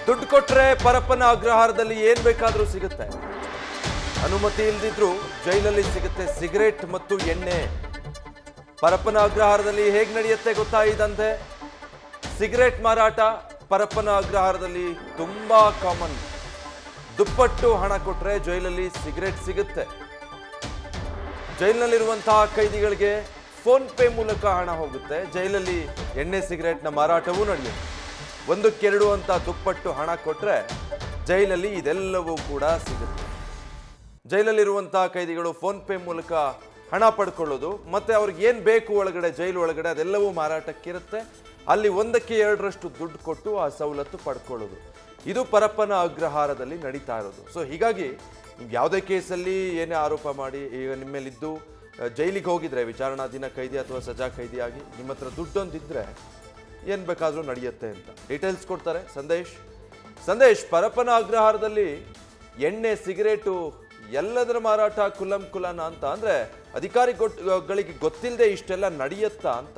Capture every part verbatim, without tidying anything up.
ದುಡ್ಡು ಕೊಟ್ರೆ ಪರಪ್ಪನ ಅಗ್ರಹಾರದಲ್ಲಿ ಏನ್ ಬೇಕಾದರೂ ಸಿಗುತ್ತೆ. ಅನುಮತಿ ಇಲ್ಲದಿದ್ರು ಜೈಲಲ್ಲಿ ಸಿಗುತ್ತೆ ಸಿಗರೇಟ್ ಮತ್ತು ಎಣ್ಣೆ. ಪರಪ್ಪನ ಅಗ್ರಹಾರದಲ್ಲಿ ಹೇಗೆ ನಡೆಯುತ್ತೆ ಗೊತ್ತಾ ಈ ದಂಧೆ? ಸಿಗರೇಟ್ ಮಾರಾಟ ಪರಪ್ಪನ ಅಗ್ರಹಾರದಲ್ಲಿ ತುಂಬಾ ಕಾಮನ್. ದುಪ್ಪಟ್ಟು ಹಣ ಕೊಟ್ರೆ ಜೈಲಲ್ಲಿ ಸಿಗರೇಟ್ ಸಿಗುತ್ತೆ. ಜೈಲಿನಲ್ಲಿರುವಂತಹ ಕೈದಿಗಳಿಗೆ ಫೋನ್ ಪೇ ಮೂಲಕ ಹಣ ಹೋಗುತ್ತೆ. ಜೈಲಲ್ಲಿ ಎಣ್ಣೆ ಸಿಗರೇಟ್ನ ಮಾರಾಟವೂ ನಡೆಯುತ್ತೆ. ಒಂದಕ್ಕೆರಡು ಅಂತ ದುಪ್ಪಟ್ಟು ಹಣ ಕೊಟ್ರೆ ಜೈಲಲ್ಲಿ ಇದೆಲ್ಲವೂ ಕೂಡ ಸಿಗುತ್ತೆ. ಜೈಲಲ್ಲಿರುವಂತಹ ಕೈದಿಗಳು ಫೋನ್ ಪೇ ಮೂಲಕ ಹಣ ಪಡ್ಕೊಳ್ಳೋದು, ಮತ್ತೆ ಅವ್ರಿಗೆ ಏನು ಬೇಕು ಒಳಗಡೆ ಜೈಲು ಒಳಗಡೆ ಅದೆಲ್ಲವೂ ಮಾರಾಟಕ್ಕಿರುತ್ತೆ. ಅಲ್ಲಿ ಒಂದಕ್ಕೆ ಎರಡರಷ್ಟು ದುಡ್ಡು ಕೊಟ್ಟು ಆ ಸವಲತ್ತು ಪಡ್ಕೊಳ್ಳೋದು. ಇದು ಪರಪ್ಪನ ಅಗ್ರಹಾರದಲ್ಲಿ ನಡೀತಾ ಇರೋದು. ಸೊ ಹೀಗಾಗಿ ನೀವು ಯಾವುದೇ ಕೇಸಲ್ಲಿ ಏನೇ ಆರೋಪ ಮಾಡಿ ಈಗ ನಿಮ್ಮ ಮೇಲಿದ್ದು ಜೈಲಿಗೆ ಹೋಗಿದ್ರೆ ವಿಚಾರಣಾಧೀನ ಕೈದಿ ಅಥವಾ ಸಜಾ ಕೈದಿಯಾಗಿ ನಿಮ್ಮ ಹತ್ರ ದುಡ್ಡೊಂದಿದ್ರೆ ಏನು ಬೇಕಾದರೂ ನಡೆಯುತ್ತೆ ಅಂತ ಡೀಟೇಲ್ಸ್ ಕೊಡ್ತಾರೆ ಸಂದೇಶ್. ಸಂದೇಶ್, ಪರಪ್ಪನ ಅಗ್ರಹಾರದಲ್ಲಿ ಎಣ್ಣೆ ಸಿಗರೇಟು ಎಲ್ಲದರ ಮಾರಾಟ ಕುಲಂ ಕುಲನ ಅಂತ ಅಂದರೆ ಅಧಿಕಾರಿಗಳಿಗೆ ಗೊತ್ತಿಲ್ಲದೆ ಇಷ್ಟೆಲ್ಲ ನಡೆಯುತ್ತಾ ಅಂತ?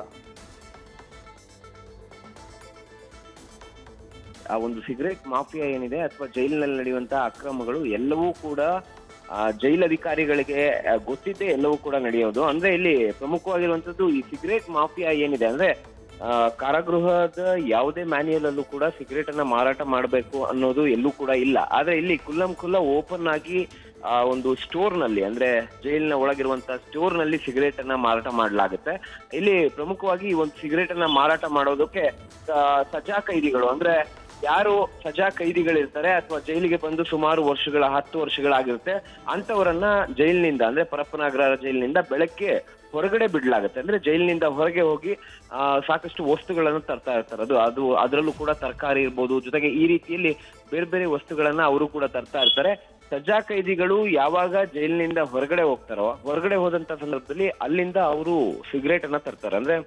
ಆ ಒಂದು ಸಿಗರೇಟ್ ಮಾಫಿಯಾ ಏನಿದೆ ಅಥವಾ ಜೈಲಿನಲ್ಲಿ ನಡೆಯುವಂತಹ ಅಕ್ರಮಗಳು ಎಲ್ಲವೂ ಕೂಡ ಜೈಲಧಿಕಾರಿಗಳಿಗೆ ಗೊತ್ತಿದ್ದೇ ಎಲ್ಲವೂ ಕೂಡ ನಡೆಯೋದು. ಅಂದ್ರೆ ಇಲ್ಲಿ ಪ್ರಮುಖವಾಗಿರುವಂತದ್ದು ಈ ಸಿಗರೇಟ್ ಮಾಫಿಯಾ ಏನಿದೆ ಅಂದ್ರೆ ಕಾರಾಗೃಹದ ಯಾವುದೇ ಮ್ಯಾನ್ಯುಯಲ್ ಅಲ್ಲೂ ಕೂಡ ಸಿಗರೇಟ್ ಅನ್ನ ಮಾರಾಟ ಮಾಡಬೇಕು ಅನ್ನೋದು ಎಲ್ಲೂ ಕೂಡ ಇಲ್ಲ. ಆದ್ರೆ ಇಲ್ಲಿ ಕುಲ್ಲಂ ಕುಲ್ಲ ಓಪನ್ ಆಗಿ ಆ ಒಂದು ಸ್ಟೋರ್ ನಲ್ಲಿ ಅಂದ್ರೆ ಜೈಲಿನ ಒಳಗಿರುವಂತಹ ಸ್ಟೋರ್ ನಲ್ಲಿ ಸಿಗರೇಟ್ ಅನ್ನ ಮಾರಾಟ ಮಾಡಲಾಗುತ್ತೆ. ಇಲ್ಲಿ ಪ್ರಮುಖವಾಗಿ ಈ ಒಂದು ಸಿಗರೇಟ್ ಅನ್ನ ಮಾರಾಟ ಮಾಡೋದಕ್ಕೆ ಸಜಾ ಕೈದಿಗಳು ಅಂದ್ರೆ ಯಾರು ಸಜಾ ಕೈದಿಗಳಿರ್ತಾರೆ ಅಥವಾ ಜೈಲಿಗೆ ಬಂದು ಸುಮಾರು ವರ್ಷಗಳ ಹತ್ತು ವರ್ಷಗಳಾಗಿರುತ್ತೆ ಅಂತವರನ್ನ ಜೈಲಿನಿಂದ ಅಂದ್ರೆ ಪರಪ್ಪನ ಅಗ್ರಹಾರ ಜೈಲಿನಿಂದ ಬೆಳಗ್ಗೆ ಹೊರಗಡೆ ಬಿಡ್ಲಾಗುತ್ತೆ. ಅಂದ್ರೆ ಜೈಲಿನಿಂದ ಹೊರಗೆ ಹೋಗಿ ಆ ಸಾಕಷ್ಟು ವಸ್ತುಗಳನ್ನು ತರ್ತಾ ಇರ್ತಾರೆ. ಅದು ಅದು ಅದರಲ್ಲೂ ಕೂಡ ತರಕಾರಿ ಇರ್ಬೋದು, ಜೊತೆಗೆ ಈ ರೀತಿಯಲ್ಲಿ ಬೇರೆ ಬೇರೆ ವಸ್ತುಗಳನ್ನ ಅವರು ಕೂಡ ತರ್ತಾ ಇರ್ತಾರೆ. ಸಜಾ ಕೈದಿಗಳು ಯಾವಾಗ ಜೈಲಿನಿಂದ ಹೊರಗಡೆ ಹೋಗ್ತಾರೋ ಹೊರಗಡೆ ಹೋದಂತ ಸಂದರ್ಭದಲ್ಲಿ ಅಲ್ಲಿಂದ ಅವರು ಸಿಗರೇಟ್ ಅನ್ನ ತರ್ತಾರೆ. ಅಂದ್ರೆ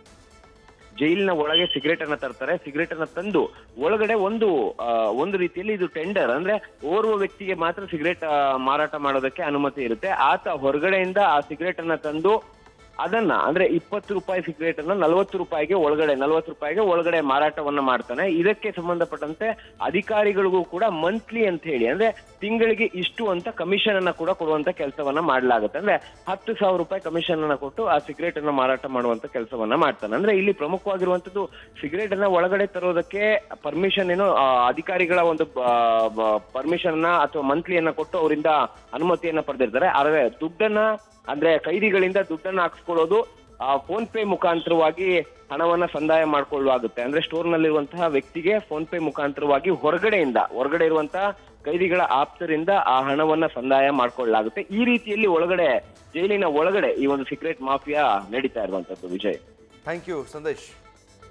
ಜೈಲಿನ ಒಳಗೆ ಸಿಗರೇಟ್ ಅನ್ನ ತರ್ತಾರೆ. ಸಿಗರೇಟ್ ಅನ್ನ ತಂದು ಒಳಗಡೆ ಒಂದು ಒಂದು ರೀತಿಯಲ್ಲಿ ಇದು ಟೆಂಡರ್ ಅಂದ್ರೆ ಓರ್ವ ವ್ಯಕ್ತಿಗೆ ಮಾತ್ರ ಸಿಗರೇಟ್ ಮಾರಾಟ ಮಾಡೋದಕ್ಕೆ ಅನುಮತಿ ಇರುತ್ತೆ. ಆತ ಹೊರಗಡೆಯಿಂದ ಆ ಸಿಗರೇಟ್ ಅನ್ನ ತಂದು ಅದನ್ನ ಅಂದ್ರೆ ಇಪ್ಪತ್ತು ರೂಪಾಯಿ ಸಿಗರೇಟ್ ಅನ್ನ ನಲವತ್ತು ರೂಪಾಯಿಗೆ ಒಳಗಡೆ ನಲವತ್ತು ರೂಪಾಯಿಗೆ ಒಳಗಡೆ ಮಾರಾಟವನ್ನ ಮಾಡ್ತಾನೆ. ಇದಕ್ಕೆ ಸಂಬಂಧಪಟ್ಟಂತೆ ಅಧಿಕಾರಿಗಳಿಗೂ ಕೂಡ ಮಂತ್ಲಿ ಅಂತ ಹೇಳಿ ಅಂದ್ರೆ ತಿಂಗಳಿಗೆ ಇಷ್ಟು ಅಂತ ಕಮಿಷನ್ ಅನ್ನ ಕೂಡ ಕೊಡುವಂತ ಕೆಲಸವನ್ನ ಮಾಡ್ಲಾಗುತ್ತೆ. ಅಂದ್ರೆ ಹತ್ತು ಸಾವಿರ ರೂಪಾಯಿ ಕಮಿಷನ್ ಅನ್ನ ಕೊಟ್ಟು ಆ ಸಿಗರೇಟ್ ಅನ್ನ ಮಾರಾಟ ಮಾಡುವಂತ ಕೆಲಸವನ್ನ ಮಾಡ್ತಾನೆ. ಅಂದ್ರೆ ಇಲ್ಲಿ ಪ್ರಮುಖವಾಗಿರುವಂತದ್ದು ಸಿಗರೇಟ್ ಅನ್ನ ಒಳಗಡೆ ತರೋದಕ್ಕೆ ಪರ್ಮಿಷನ್ ಏನು ಅಧಿಕಾರಿಗಳ ಒಂದು ಪರ್ಮಿಷನ್ ಅನ್ನ ಅಥವಾ ಮಂತ್ಲಿಯನ್ನ ಕೊಟ್ಟು ಅವರಿಂದ ಅನುಮತಿಯನ್ನ ಪಡೆದಿರ್ತಾರೆ. ಆದ್ರೆ ದುಡ್ಡನ್ನ ಅಂದ್ರೆ ಕೈದಿಗಳಿಂದ ದುಡ್ಡನ್ನ ಹಾಕ್ಸ್ಕೊಳ್ಳೋದು ಆ ಫೋನ್ ಪೇ ಮುಖಾಂತರವಾಗಿ ಹಣವನ್ನ ಸಂದಾಯ ಮಾಡ್ಕೊಳ್ಳುವಾಗುತ್ತೆ. ಅಂದ್ರೆ ಸ್ಟೋರ್ ನಲ್ಲಿರುವಂತಹ ವ್ಯಕ್ತಿಗೆ ಫೋನ್ ಪೇ ಮುಖಾಂತರವಾಗಿ ಹೊರಗಡೆಯಿಂದ ಹೊರಗಡೆ ಇರುವಂತಹ ಕೈದಿಗಳ ಆಪ್ತರಿಂದ ಆ ಹಣವನ್ನ ಸಂದಾಯ ಮಾಡ್ಕೊಳ್ಳಲಾಗುತ್ತೆ. ಈ ರೀತಿಯಲ್ಲಿ ಒಳಗಡೆ ಜೈಲಿನ ಒಳಗಡೆ ಈ ಒಂದು ಸಿಗರೇಟ್ ಮಾಫಿಯಾ ನಡೀತಾ ಇರುವಂತದ್ದು. Vijay, thank you Sandesh.